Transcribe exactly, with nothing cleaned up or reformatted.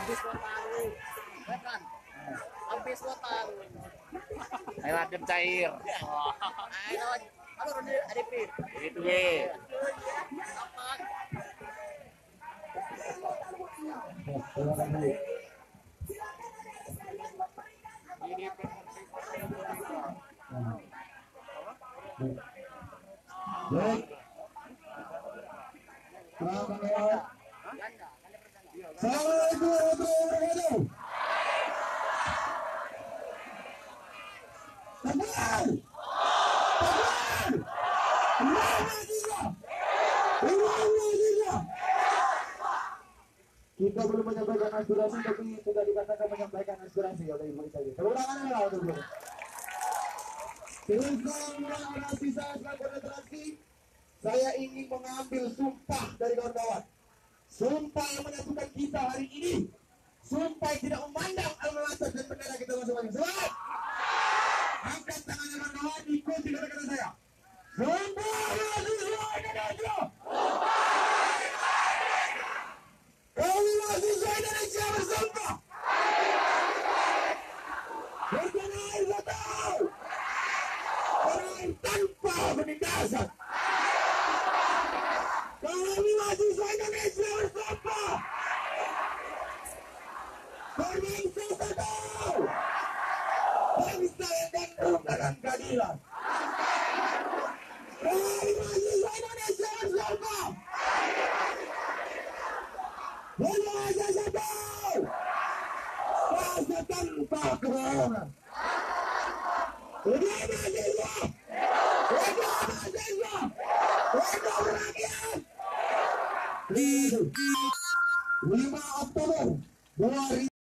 habis lo tahu. Ya kan? Habis lo tahu. Ayo adem cair. Ayo, apa Ronde Adipin? Itu ye. Apa? Ini Baik. Assalamualaikum warahmatullahi wabarakatuh. Takbir! Takbir! Allahu Akbar! Allahu Akbar! Kita belum menyampaikan aspirasi, tapi sudah dikatakan menyampaikan aspirasi oleh ibu saja. Tepuk tangan lah untuk beliau. Teruskan orasi saya sebagai konsentrasi. Saya ingin mengambil sumpah dari kawan-kawan. Sumpah yang menyatukan kita hari ini. Sumpah yang tidak memandang alma-mater dan bendera kita masing-masing. Semangat! Angkat tangannya kawan-kawan, ikuti kata-kata saya. Sumpah mahasiswa Indonesia. Kami mahasiswa Indonesia bersumpah. Bertanah air tahu. Orang tanpa penindasan. Kami mahasiswa Indonesia bersumpah. Berbangsa satu. Bangsa yang gandum dalam keadilan. Kami mahasiswa Indonesia bersumpah. Berbangsa satu. Bangsa tanpa kebohongan. Udah mahasiswa. Udah mahasiswa. Udah rakyat. lima Oktober dua ribu